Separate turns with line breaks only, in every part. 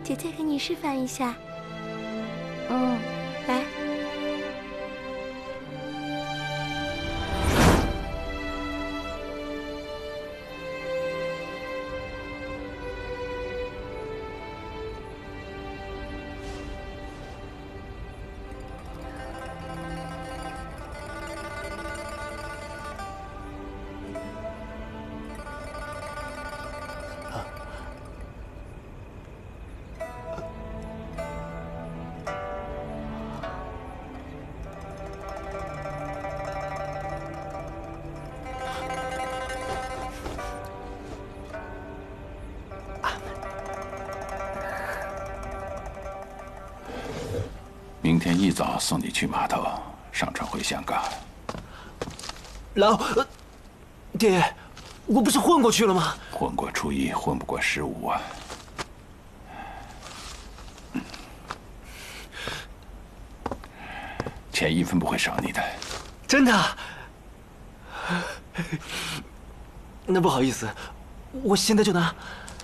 姐姐给你示范一下。嗯，来。
明天一早送你去码头，上船回香港。
爹爷，我不是混过去了吗？
混过初一，混不过15啊！钱一分不会少你的。
真的？那不好意思，我现在就拿。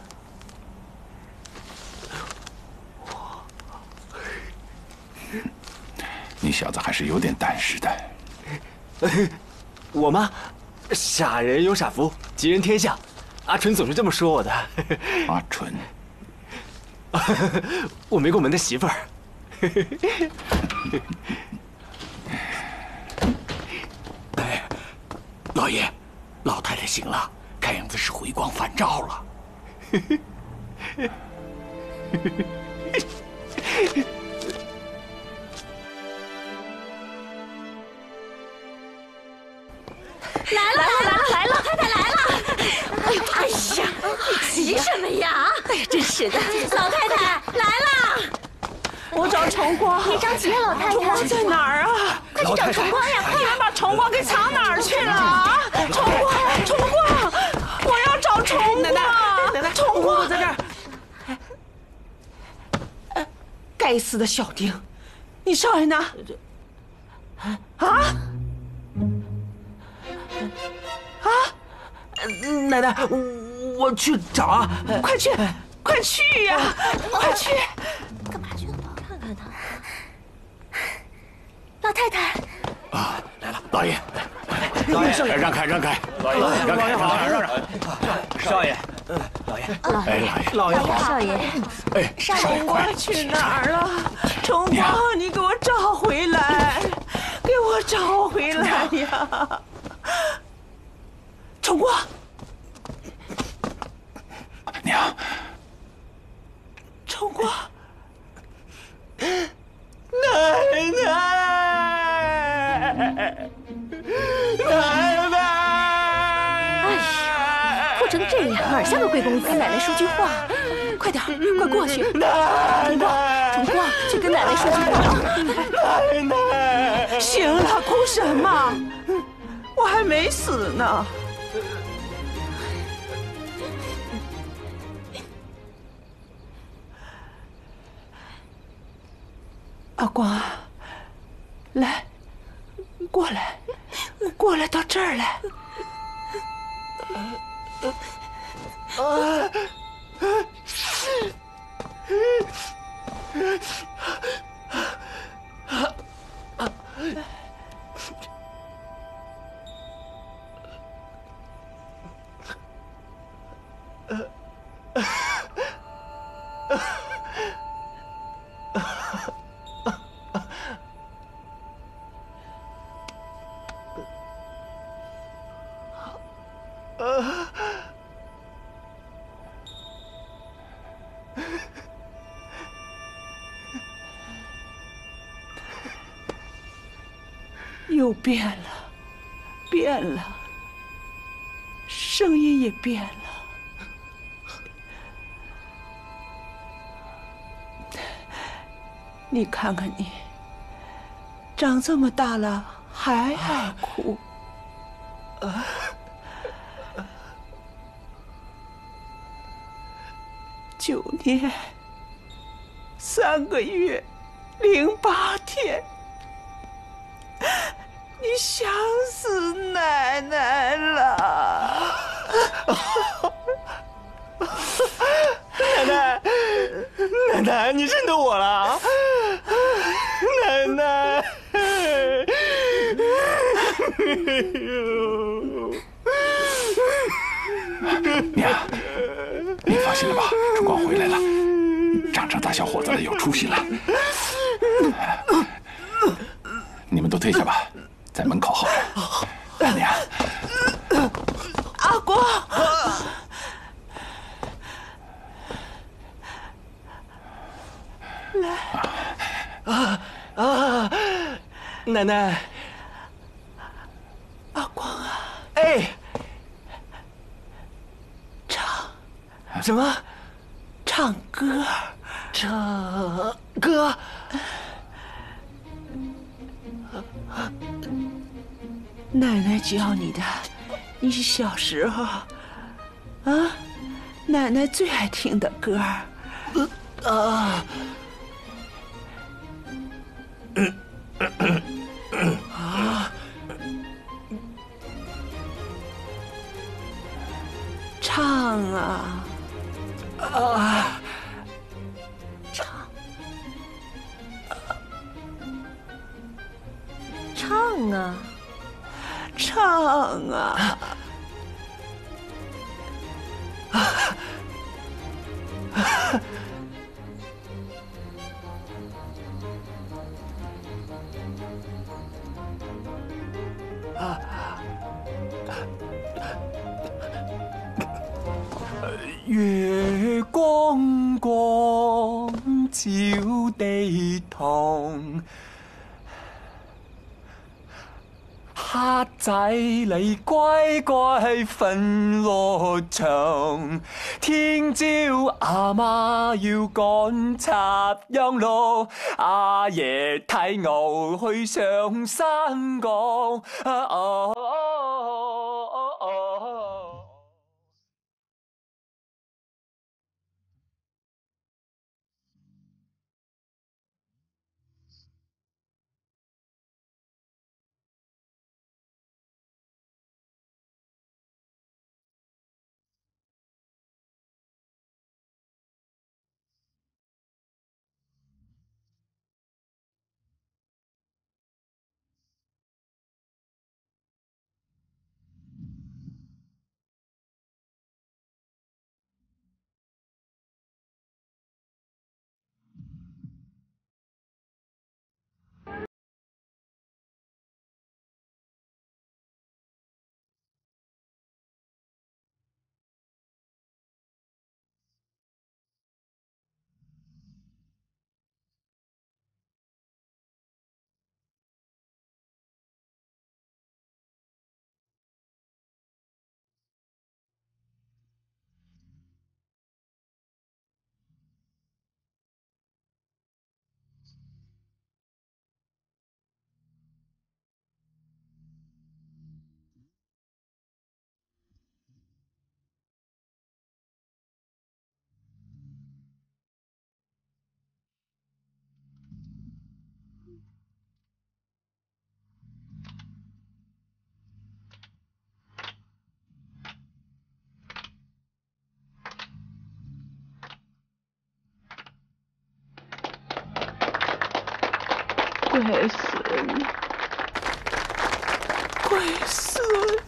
你小子还是有点胆识的。
我吗？傻人有傻福，吉人天相。阿纯总是这么说我的。
阿纯，
我没过门的媳妇儿。
哎，老爷，老太太醒了，看样子是回光返照了。
来了，太太来了！哎呦，哎呀，你急什么呀？哎呀，真是的，老太太来了！
我找崇光，
别着急啊，老太太。
崇光在哪儿啊？
快去找崇光呀！快！
你们把崇光给藏哪儿去了啊？崇光，我要找崇光！奶奶，崇光在这儿。该死的小丁，你上来拿！啊？
奶奶，我去找啊！
快去呀！快去！
干嘛去了？看看他。老太太。
啊，来了，老爷，
老爷，
让开！老爷，让！
少爷，老爷，
老爷好，
少爷，
哎，少爷，
崇光去哪儿了？崇光，你给我找回来，给我找回来呀！崇光。
娘，
崇光，
奶奶！
哎呀，哭成这样，哪像个贵公子？跟奶奶说句话，快点，快过去！崇光，去跟奶奶说句话。
奶奶，
行了，哭什么？我还没死呢。 阿光，来，过来到这儿来。又变了，声音也变了。你看看你，长这么大了还爱哭。9年3个月08天。 你想死奶奶了，
奶奶奶，你认得我了？奶奶。
娘，你放心了吧，春光回来了，长成大小伙子了，有出息了。你们都退下吧，在门口候着。娘，
阿光，
奶奶。
阿光啊，
哎，
唱
什么？
唱歌，
唱歌？
奶奶教你的，你是小时候，啊，奶奶最爱听的歌。唱啊！
唱啊！
唱啊！
月光光照地堂，黑仔你乖乖瞓落床，聽朝阿媽要趕插秧路，阿爺睇牛去上山崗。
乖孙，乖孙。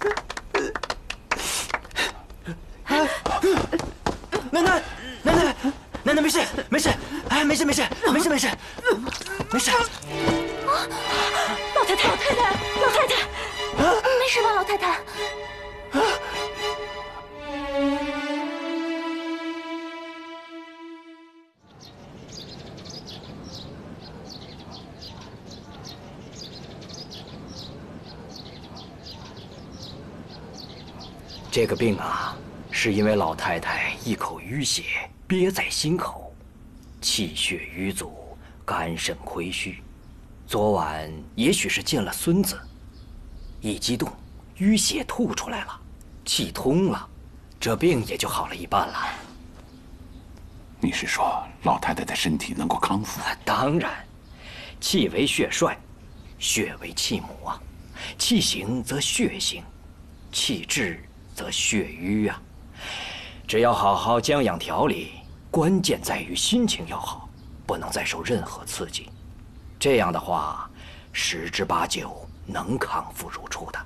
奶奶，奶奶，奶奶没事，没事，哎，没事，没事，没事，没事，没事。
老太太，老太太，没事吧，老太太？
这个病啊，是因为老太太一口淤血憋在心口，气血瘀阻，肝肾亏虚。昨晚也许是见了孙子，一激动，淤血吐出来了，气通了，这病也就好了一半了。
你是说老太太的身体能够康复？
当然，气为血帅，血为气母啊，气行则血行，气滞则血瘀啊。只要好好将养调理，关键在于心情要好。 不能再受任何刺激，这样的话，10之8九能康复如初的。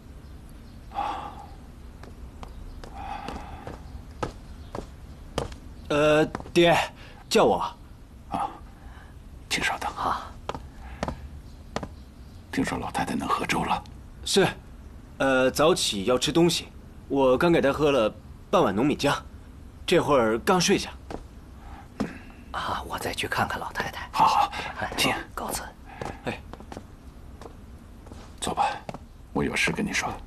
爹，叫我。
啊，请稍等
啊。
听说老太太能喝粥了。
是，早起要吃东西，我刚给她喝了半碗糯米浆，这会儿刚睡下。
啊，我再去看看老太太。
好，请
告辞。
哎，
走吧，我有事跟你说。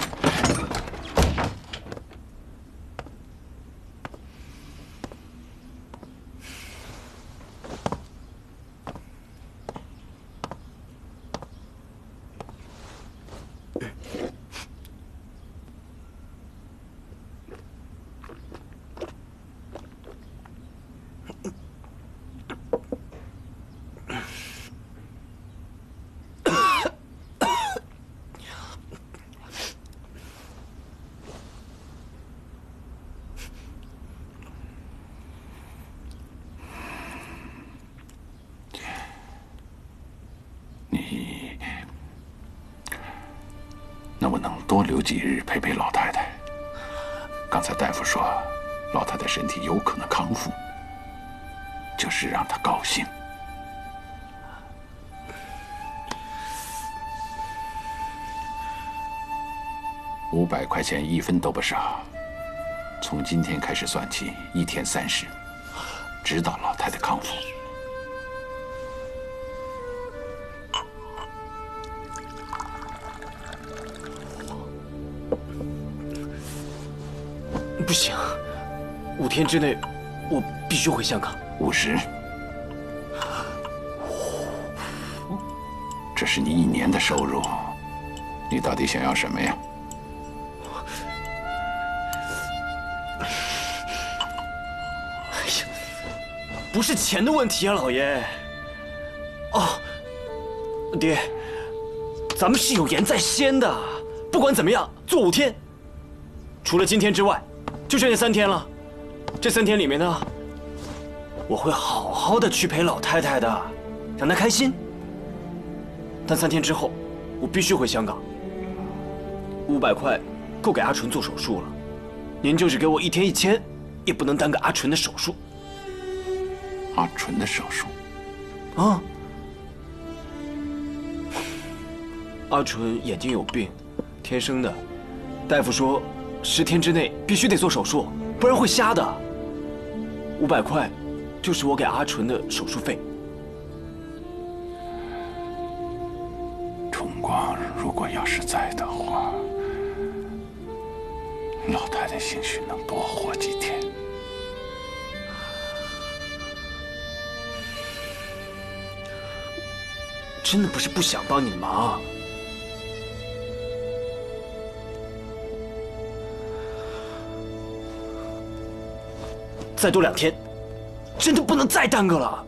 能不能多留几日陪陪老太太？刚才大夫说，老太太身体有可能康复，就是让她高兴。500块钱1分都不少，从今天开始算起，1天30，直到老太太康复。
不行，5天之内，我必须回香港。
50，这是你1年的收入，你到底想要什么呀？
哎呀，不是钱的问题啊，老爷。哦，爹，咱们是有言在先的，不管怎么样，做5天，除了今天之外。就剩下3天了，这3天里面呢，我会好好的去陪老太太的，让她开心。但3天之后，我必须回香港。500块够给阿纯做手术了，您就是给我1天1000，也不能耽搁阿纯的手术。
阿纯的手术？
啊，阿纯眼睛有病，天生的，大夫说。10天之内必须得做手术，不然会瞎的。500块，就是我给阿纯的手术费。
崇光，如果要是在的话，老太太兴许能多活几天。
真的不是不想帮你的忙。再多2天，真的不能再耽搁了。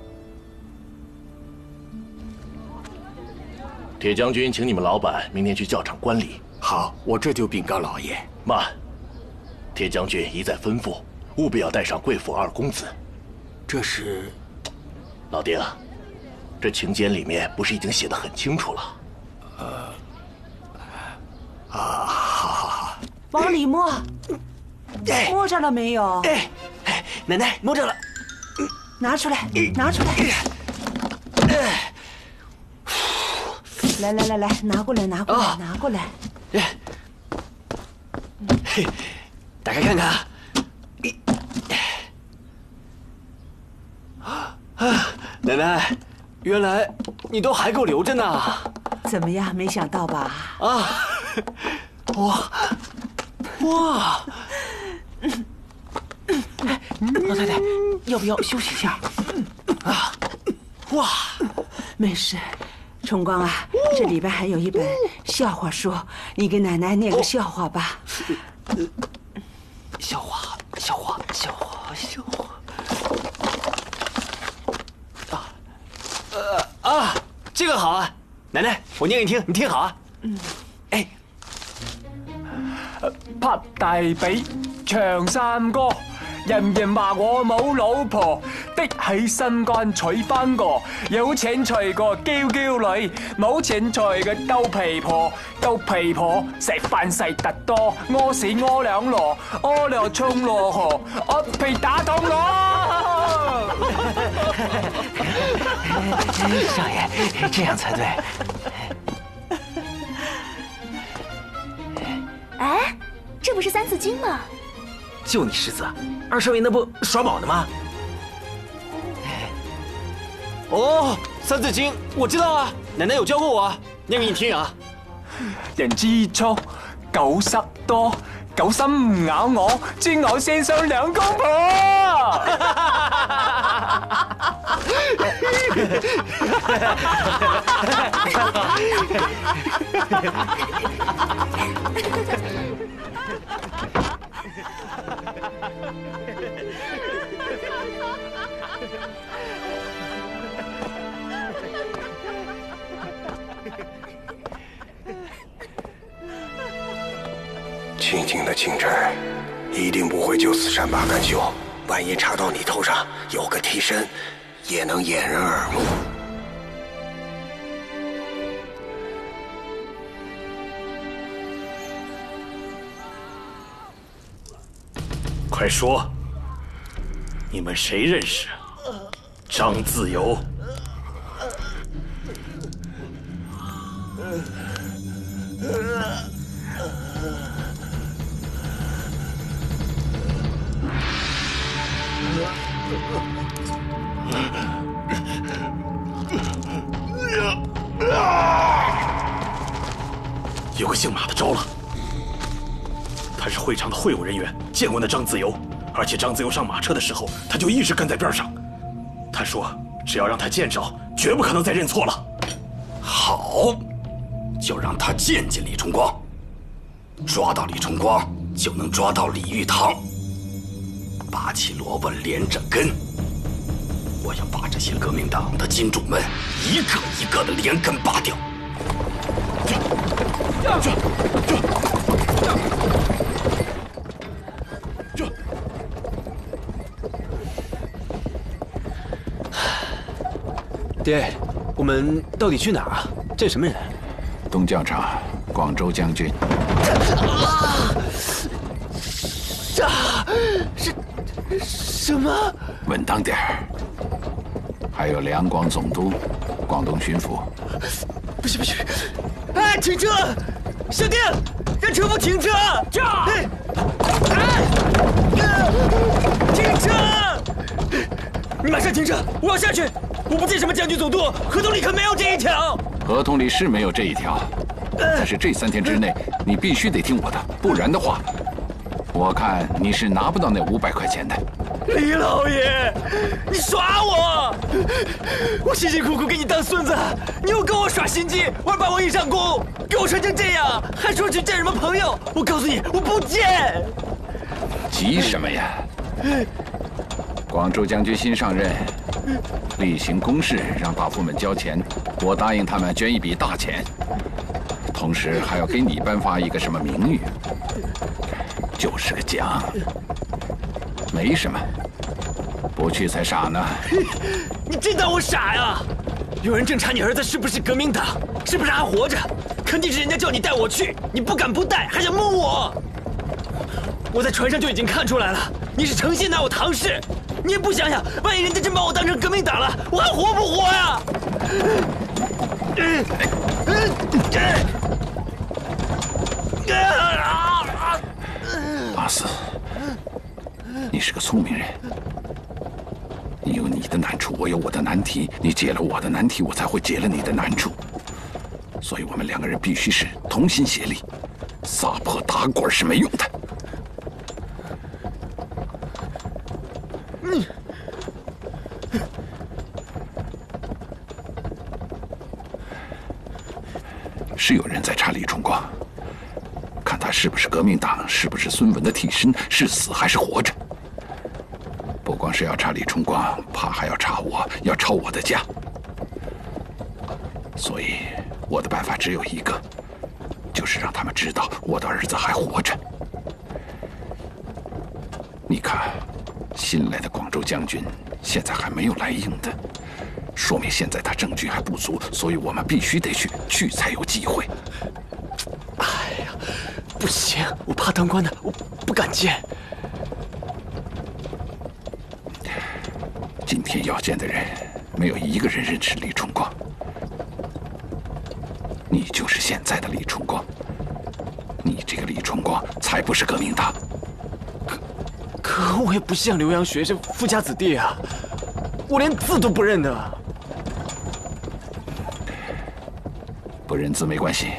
铁将军，请你们老板明天去教场观礼。
好，我这就禀告老爷。
慢，铁将军一再吩咐，务必要带上贵府2公子。
这是，
老丁，这请柬里面不是已经写得很清楚了？
好。
往里摸，摸着了没有？
奶奶摸着了，
拿出来，拿出来。来，拿过来，拿过来，拿过来。
打开看看。奶奶，原来你都还给我留着呢。
怎么样？没想到吧？
啊！哇！
老太太，要不要休息一下？
哇！
没事。崇光啊，这里边还有一本笑话书，你给奶奶念个笑话吧。
笑话。这个好啊，奶奶，我念给你听，你听好啊。
拍大髀，唱3歌，人人話我冇老婆，
的喺心肝娶翻個有錢財個嬌嬌女，冇錢財嘅鬥皮婆，鬥皮婆食飯食得多，屙屎屙兩籮，屙尿沖落河，我被打痛我。
少爺，這樣才對。
哎，這不是三字經嗎？
就你識字，二少爺那不耍寶呢嗎？哦，三字經我知道啊，奶奶有教過我，念給你聽啊。
人之初，狗失多，狗心唔咬我，專咬先生兩公婆。
清静的清晨，一定不会就此善罢甘休。万一查到你头上有个替身，也能掩人耳目。
快说，你们谁认识张自由？有个姓马的招了，他是会场的会务人员，见过那张自由，而且张自由上马车的时候，他就一直跟在边上。他说，只要让他见着，绝不可能再认错了。
好，就让他见见李重光，抓到李重光，就能抓到李玉堂。拔起萝卜连着根，我要把这些革命党的金主们一个一个的连根拔掉。
爹，我们到底去哪儿啊？这什么人？
东教场，广州将军。
什么？
稳当点儿。还有两广总督、广东巡抚。
不行！哎，停车！小弟，让车夫停车！停车！你马上停车！我要下去！我不见什么将军总督，合同里可没有这一条。
合同里是没有这一条，但是这3天之内你必须得听我的，不然的话，我看你是拿不到那500块钱的。
李老爷，你耍我！我辛辛苦苦给你当孙子，你又跟我耍心机，玩把我一上弓，给我穿成这样，还说去见什么朋友？我告诉你，我不见。
急什么呀？广州将军新上任，例行公事让大夫们交钱，我答应他们捐一笔大钱，同时还要给你颁发一个什么名誉，就是个奖，没什么，不去才傻呢。
你真当我傻呀？有人正查你儿子是不是革命党，是不是还活着，肯定是人家叫你带我去，你不敢不带，还想蒙我。我在船上就已经看出来了，你是诚心拿我搪示。你也不想想，万一人家真把我当成革命党了，我还活不活呀？
阿四，你是个聪明人，你有你的难处，我有我的难题，你解了我的难题，我才会解了你的难处。所以我们2个人必须是同心协力，撒泼打滚是没用的。是有人在查李重光，看他是不是革命党，是不是孙文的替身，是死还是活着。不光是要查李重光，怕还要查我，要抄我的家。所以我的办法只有一个，就是让他们知道我的儿子还活着。你看，新来的广州将军现在还没有来硬的，说明现在他证据还不足，所以我们必须得去才有机会。
哎呀，不行，我怕当官的，我不敢见。
今天要见的人，没有一个人认识李重光。你就是现在的李重光，你这个李重光才不是革命党。
可我也不像刘洋学是富家子弟啊，我连字都不认得。
不认字没关系。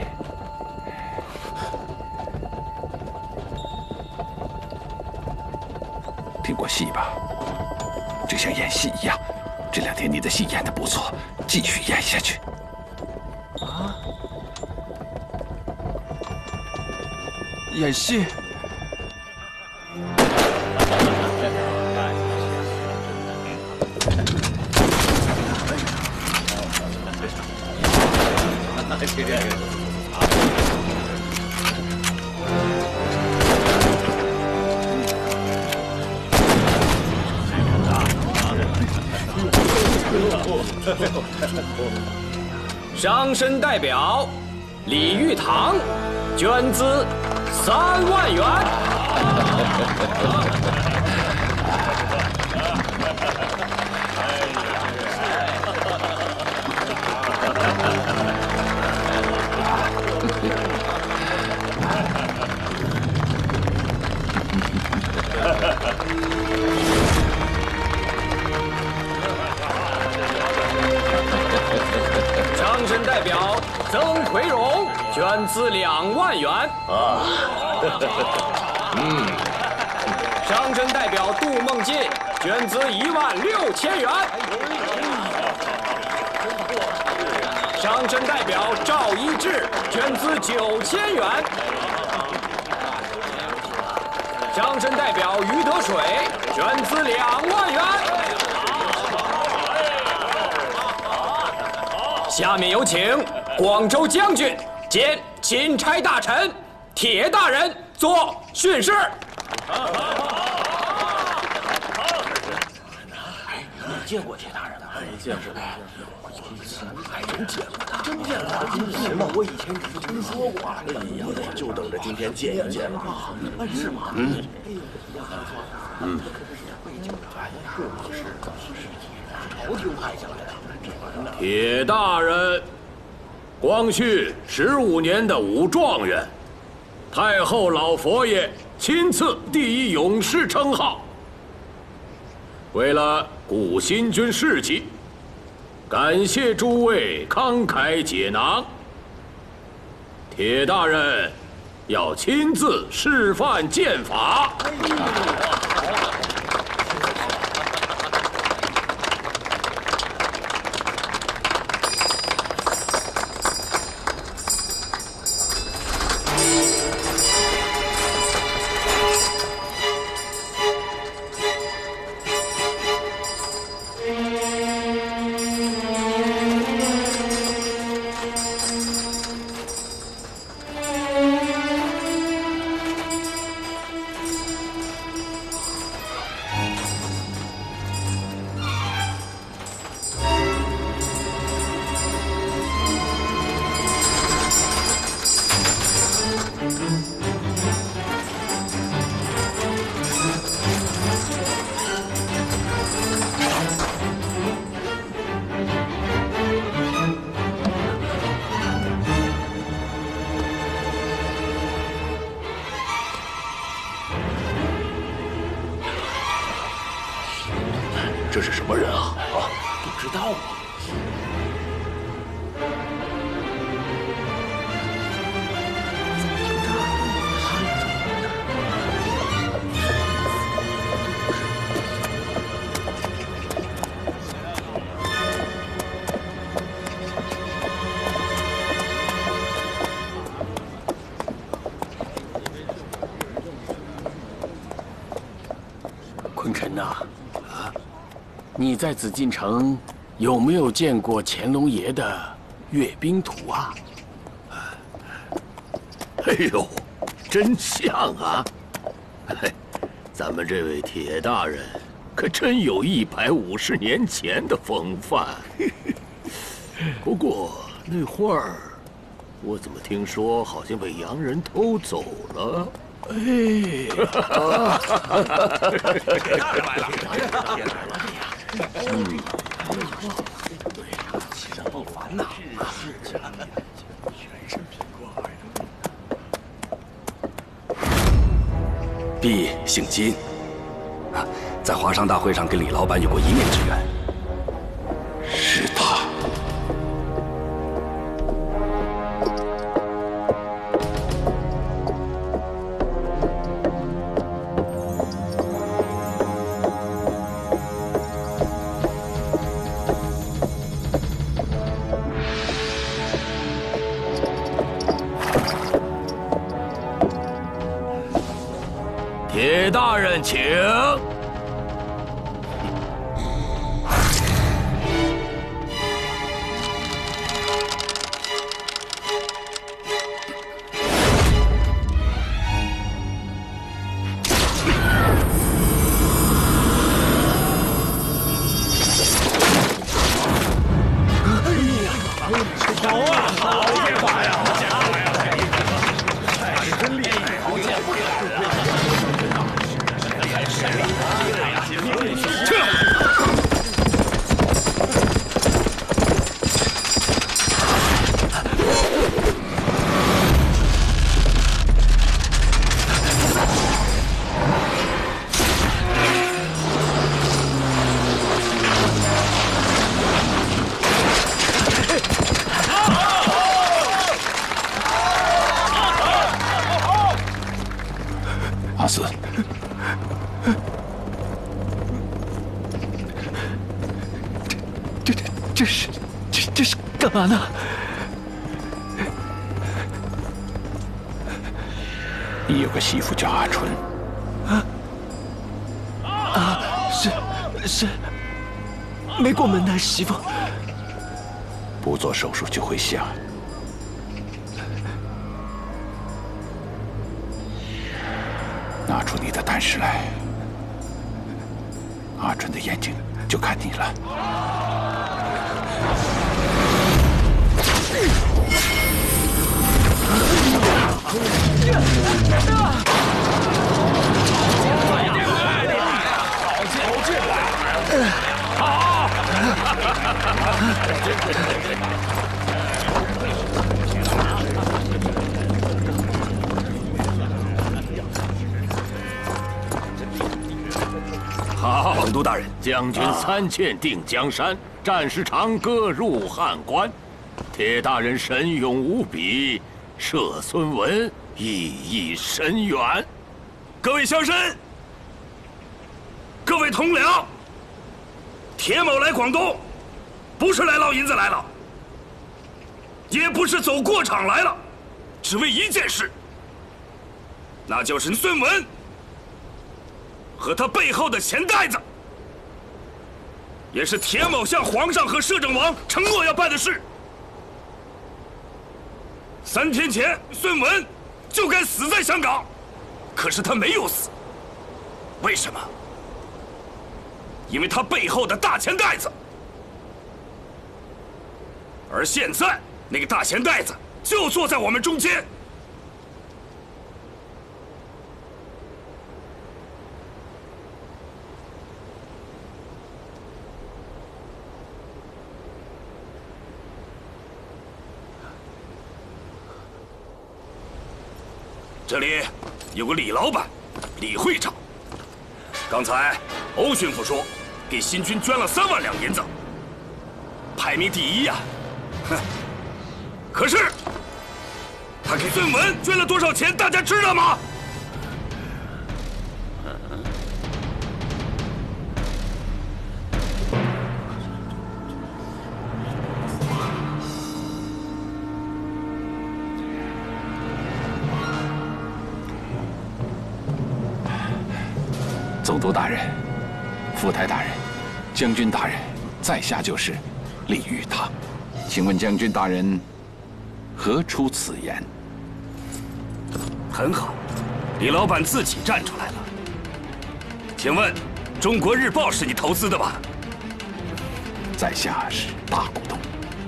听过戏吧？就像演戏一样，这2天你的戏演得不错，继续演下去。
啊？演戏？
上身代表李玉堂，捐资3万元。上身代表曾奎荣，捐资2万元。上身代表杜梦进，捐资16000元。上身代表赵一智，捐资9000元。上身代表于德水，捐资2万元。下面有请广州将军兼钦差大臣铁大人做训示。
你见过铁大人啊？没见过。还真见过他，真见过他？是吗？我以前只是听说过。哎呀，我就等着今天见一见了。是吗？朝廷派下来的。
铁大人，光绪15年的武状元，太后老佛爷亲赐第1勇士称号。为了顾新军士气，感谢诸位慷慨解囊。铁大人要亲自示范剑法。
这是什么人啊？不知道啊。
昆辰呐，你在紫禁城有没有见过乾隆爷的阅兵图啊？
哎呦，真像啊！咱们这位铁大人
可真有150年前的风范。不过那画儿，我怎么听说好像被洋人偷走了？哎，
铁大人来了！不烦呐！
毕姓金，在华商大会上跟李老板有过一面之缘。
是他。
铁大人，请。
好啊，好剑法呀！好剑法呀！真厉害，好剑法呀！
阿四，
这是干嘛呢？
你有个媳妇叫阿春。
是没过门的媳妇。
不做手术就会瞎。拿出你的胆识来，阿春的眼睛就看你了。
好，总督大人，将军3箭定江山，战士长歌入汉关。铁大人神勇无比，射孙文意义深远。
各位乡绅，各位同僚，铁某来广东，不是来捞银子来了，也不是走过场来了，只为一件事，那就是孙文和他背后的钱袋子，也是铁某向皇上和摄政王承诺要办的事。3天前，孙文就该死在香港，可是他没有死，为什么？因为他背后的大钱袋子。而现在，那个大钱袋子就坐在我们中间。这里有个李老板，李会长。刚才欧巡抚说，给新军捐了3万两银子，排名第1呀。哼！可是他给孙文捐了多少钱，大家知道吗？
总督大人、副台大人、将军大人，在下就是李玉堂。请问将军大人何出此言？
很好，李老板自己站出来了。请问
中国日报是你投资的吧？
在下是大股东。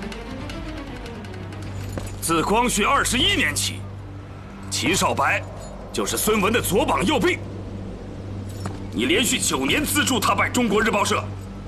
自光绪21年起，秦少白就是孙文的左膀右臂。你连续9年资助他办中国日报社，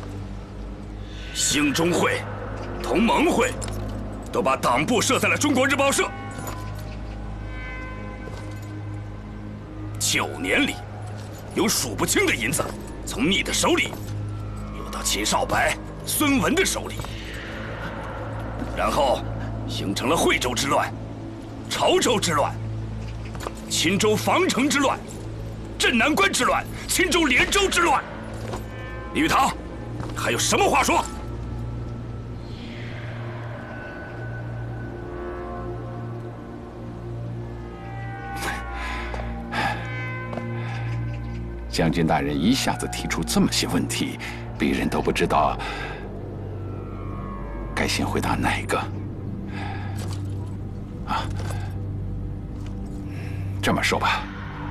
兴中会、同盟会都把党部设在了中国日报社。9年里，有数不清的银子从你的手里流到秦少白、孙文的手里，然后形成了惠州之乱、潮州之乱、钦州防城之乱、镇南关之乱、钦州连州之乱。李玉堂，还有什么话说？
将军大人一下子提出这么些问题，别人都不知道该先回答哪个。这么说吧，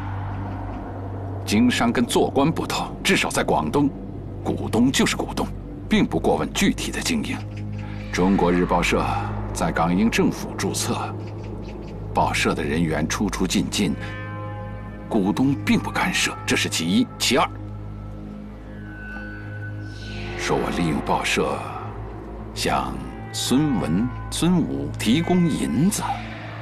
经商跟做官不同，至少在广东，股东就是股东，并不过问具体的经营。中国日报社在港英政府注册，报社的人员出出进进，股东并不干涉，这是其一。其二，说我利用报社向孙文、孙武提供银子。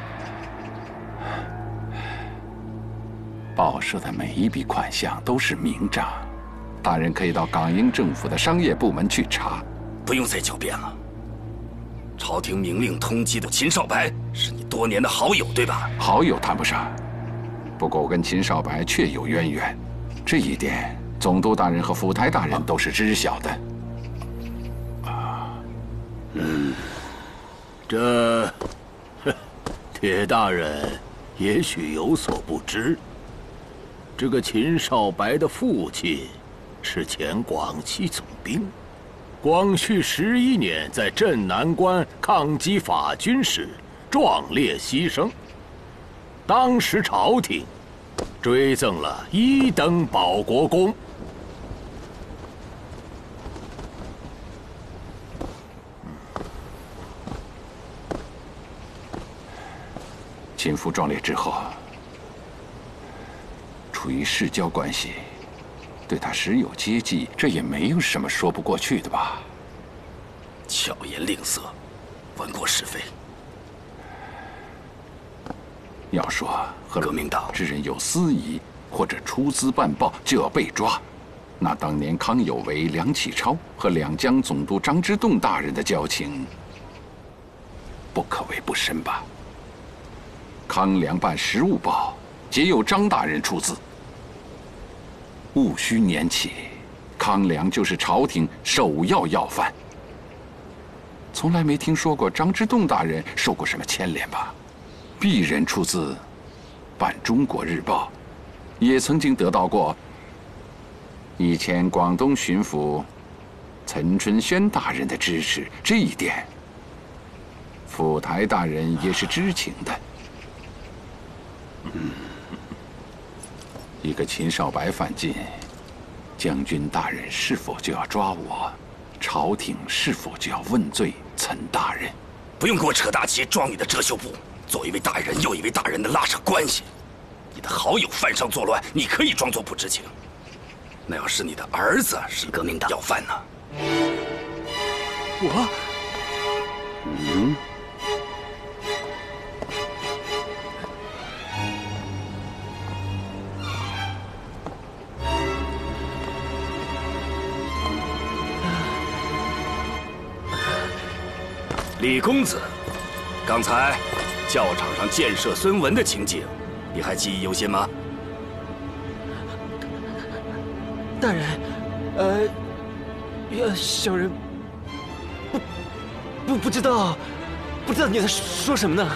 报社的每一笔款项都是明账，大人可以到港英政府的商业部门去查。
不用再狡辩了。朝廷明令通缉的秦少白是你多年的好友，对吧？
好友谈不上，不过我跟秦少白确有渊源，这一点总督大人和府台大人都是知晓的。
这铁大人也许有所不知。这个秦少白的父亲是前广西总兵，光绪11年在镇南关抗击法军时壮烈牺牲，当时朝廷追赠了1等保国公。
秦父壮烈之后，出于世交关系，对他时有接济，这也没有什么说不过去的吧？
巧言令色，闻过是非。
要说和
革命党
之人有私疑，或者出资办报，就要被抓。那当年康有为、梁启超和两江总督张之洞大人的交情，不可谓不深吧？康梁办实务报，皆由张大人出资。戊戌年起，康梁就是朝廷首要要犯。从来没听说过张之洞大人受过什么牵连吧？鄙人出资办《中国日报》，也曾经得到过以前广东巡抚岑春轩大人的支持，这一点府台大人也是知情的。一个秦少白犯禁，将军大人是否就要抓我？朝廷是否就要问罪岑大人？
不用给我扯大旗，装你的遮羞布。左一位大人，右一位大人的拉扯关系，你的好友犯上作乱，你可以装作不知情。那要是你的儿子是革命党要犯呢？
我，
李公子，刚才教场上箭射孙文的情景，你还记忆犹新吗？
大人，小人不知道你在说什么呢？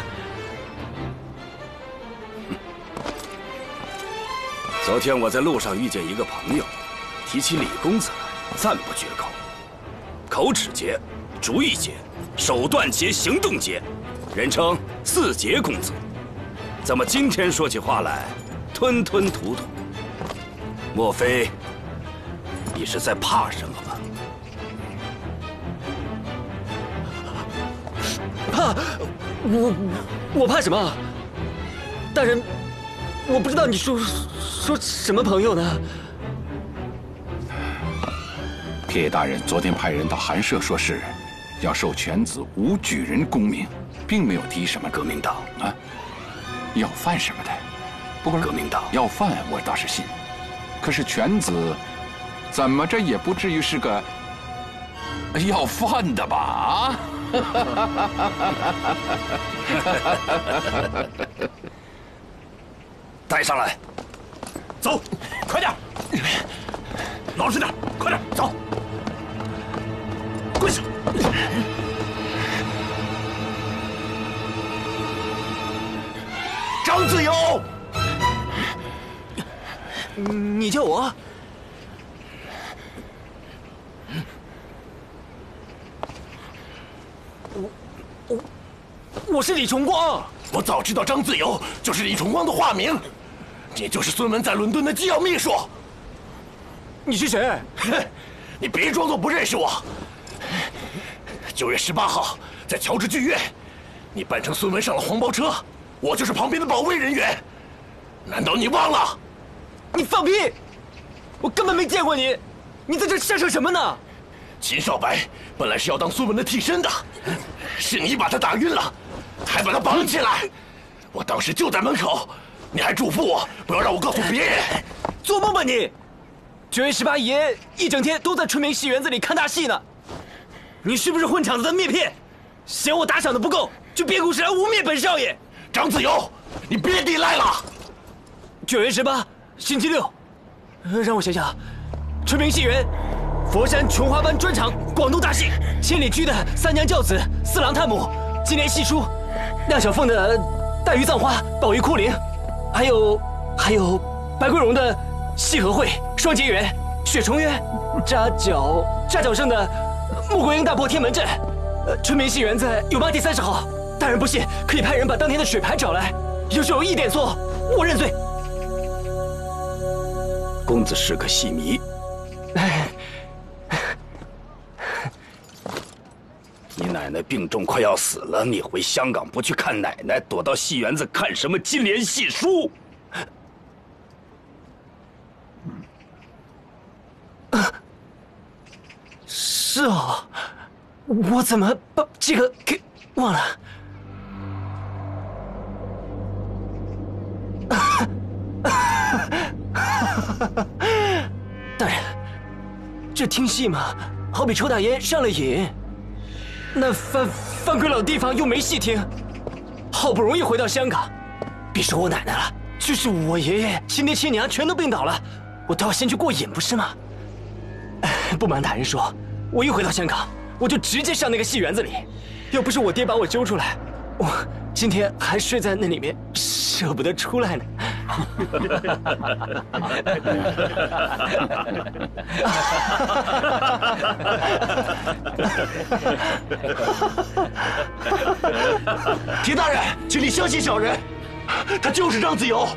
昨天我在路上遇见一个朋友，提起李公子来，赞不绝口，口齿节、主意节、手段节、行动节，人称4节公子。怎么今天说起话来吞吞吐吐？莫非你是在怕什么吗？
怕？我怕什么？大人，我不知道你说什么朋友呢？
铁大人昨天派人到寒舍说是，要授犬子无举人功名，并没有提什么
革命党
啊，要饭什么的。不过
革命党
要饭我倒是信，可是犬子怎么着也不至于是个要饭的吧？
带上来，
走，快点，老实点，快点，走，跪下。
张自由，
你叫我？我是李重光。
我早知道张自由就是李重光的化名，你就是孙文在伦敦的机要秘书。
你是谁？
你别装作不认识我。9月18号在乔治剧院，你扮成孙文上了黄包车，我就是旁边的保卫人员。难道你忘了？
你放屁！我根本没见过你，你在这瞎扯什么呢？
秦少白本来是要当孙文的替身的，是你把他打晕了，还把他绑起来。我当时就在门口，你还嘱咐我不要让我告诉别人。
做梦吧你！9月18爷一整天都在春明戏园子里看大戏呢。你是不是混场子的篾骗？嫌我打赏的不够，就编故事来污蔑本少爷。
张自由，你别抵赖了。
9月18，星期六，让我想想，春明戏园，佛山琼花班专场广东大戏，千里驹的三娘教子、四郎探母，金莲戏书，亮小凤的黛玉葬花、宝玉哭灵，还有白桂荣的戏和会、双节园、雪重渊，扎脚胜的穆桂英大破天门阵。春明戏园子有8第30号，大人不信可以派人把当天的水牌找来，要是有一点错，我认罪。
公子是个戏迷。你奶奶病重快要死了，你回香港不去看奶奶，躲到戏园子看什么金莲戏书？
是哦，我怎么把这个给忘了？大人，这听戏嘛，好比抽大烟上了瘾。那翻归老地方又没戏听，好不容易回到香港，别说我奶奶了，就是我爷爷、亲爹亲娘全都病倒了，我都要先去过瘾，不是吗？不瞒大人说，我一回到香港，我就直接上那个戏园子里，要不是我爹把我揪出来，我今天还睡在那里面，舍不得出来呢。
铁大人，请你相信小人，他就是张自由。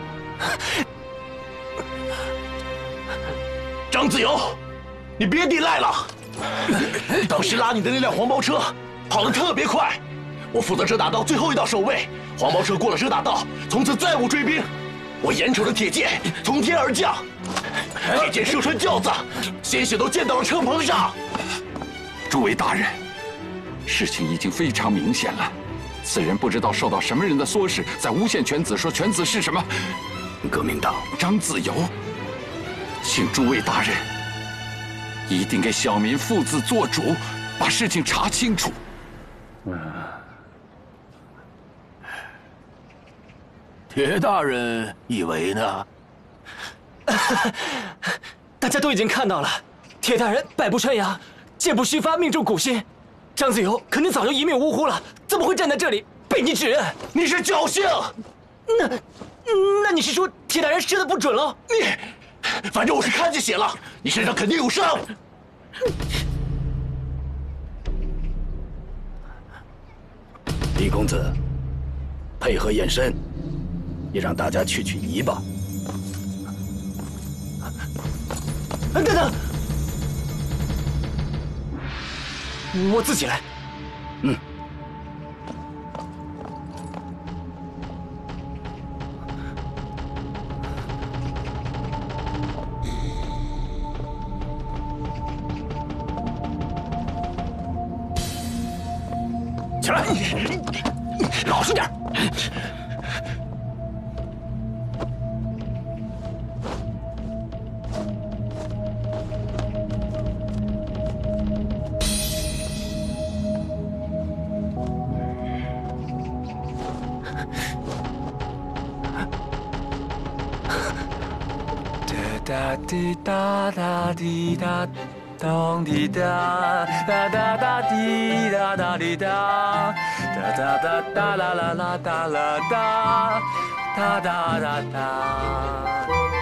张自由，你别抵赖了。当时拉你的那辆黄包车跑得特别快，我负责遮打道最后一道守卫，黄包车过了遮打道，从此再无追兵。我眼瞅着铁剑从天而降，铁剑射穿轿子，鲜血都溅到了车棚上。
诸位大人，事情已经非常明显了，此人不知道受到什么人的唆使，在诬陷犬子，说犬子是什么
革命党
张自由。请诸位大人一定给小民父子做主，把事情查清楚。
铁大人以为呢？
大家都已经看到了，铁大人百步穿杨，箭不虚发，命中古心。张自由肯定早就一命呜呼了，怎么会站在这里被你指认？
你是侥幸。
那你是说铁大人射的不准了？
反正我是看见血了，你身上肯定有伤。
李公子，配合验身，也让大家去疑吧。
等等， 我自己来。
嗯。
起来，老实点。
哒滴哒哒滴哒，咚滴哒，哒哒哒滴哒哒滴哒，哒哒哒哒啦啦啦哒啦哒，哒哒哒哒。